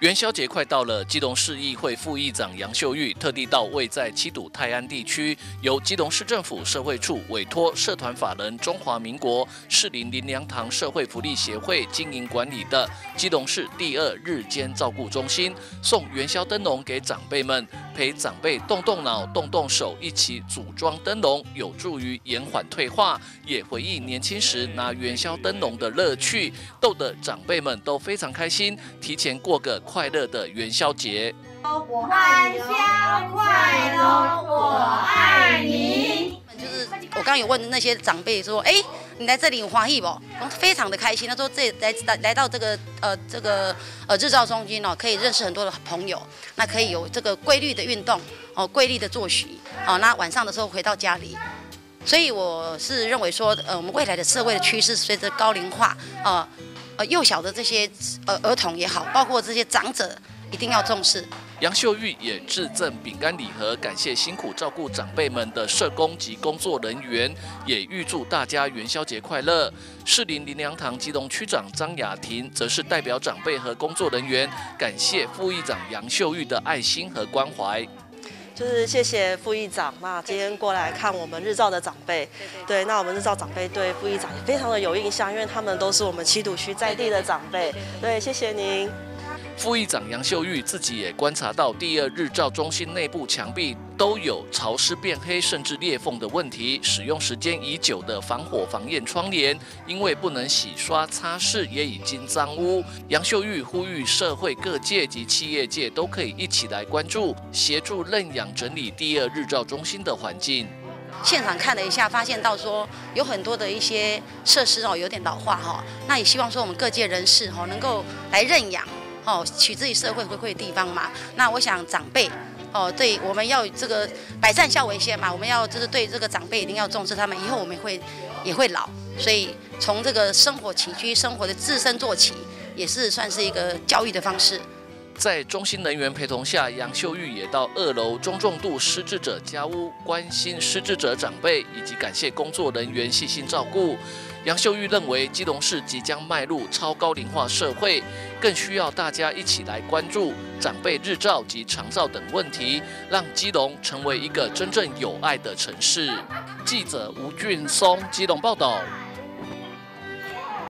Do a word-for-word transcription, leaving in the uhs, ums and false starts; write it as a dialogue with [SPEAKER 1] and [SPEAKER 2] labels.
[SPEAKER 1] 元宵节快到了，基隆市议会副议长杨秀玉特地到位在七堵泰安地区，由基隆市政府社会处委托社团法人中华民国士林林良堂社会福利协会经营管理的基隆市第二日间照顾中心，送元宵灯笼给长辈们，陪长辈动动脑、动动手，一起组装灯笼，有助于延缓退化，也回忆年轻时拿元宵灯笼的乐趣，逗得长辈们都非常开心，提前过个快乐的元宵节。
[SPEAKER 2] 元宵快乐，我爱你。
[SPEAKER 3] 就是我刚刚有问那些长辈说，哎，你来这里有欢喜不？非常的开心。他说这来来来到这个呃这个呃日照中心哦，可以认识很多的朋友，那可以有这个规律的运动哦，规律的作息哦。那晚上的时候回到家里。所以我是认为说，呃，我们未来的社会的趋势随着高龄化，呃，呃，幼小的这些呃儿童也好，包括这些长者，一定要重视。
[SPEAKER 1] 杨秀玉也致赠饼干礼盒，感谢辛苦照顾长辈们的社工及工作人员，也预祝大家元宵节快乐。士林林良堂基隆区长张雅婷则是代表长辈和工作人员，感谢副议长杨秀玉的爱心和关怀。
[SPEAKER 4] 就是谢谢副议长，那今天过来看我们日照的长辈，对，那我们日照长辈对副议长也非常的有印象，因为他们都是我们七堵区在地的长辈，对，谢谢您。
[SPEAKER 1] 副议长杨秀玉自己也观察到，第二日照中心内部墙壁都有潮湿变黑甚至裂缝的问题，使用时间已久的防火防焰窗帘，因为不能洗刷擦拭，也已经脏污。杨秀玉呼吁社会各界及企业界都可以一起来关注，协助认养整理第二日照中心的环境。
[SPEAKER 3] 现场看了一下，发现到说有很多的一些设施哦有点老化哈，那也希望说我们各界人士哈能够来认养。哦，取之于社会回馈的地方嘛。那我想长辈，哦，对，我们要这个百善孝为先嘛。我们要就是对这个长辈一定要重视他们，以后我们会也会老，所以从这个生活起居、生活的自身做起，也是算是一个教育的方式。
[SPEAKER 1] 在中心人员陪同下，杨秀玉也到二楼中重度失智者家屋关心失智者长辈，以及感谢工作人员细心照顾。杨秀玉认为，基隆市即将迈入超高龄化社会，更需要大家一起来关注长辈日照及长照等问题，让基隆成为一个真正有爱的城市。记者吴俊松基隆报道。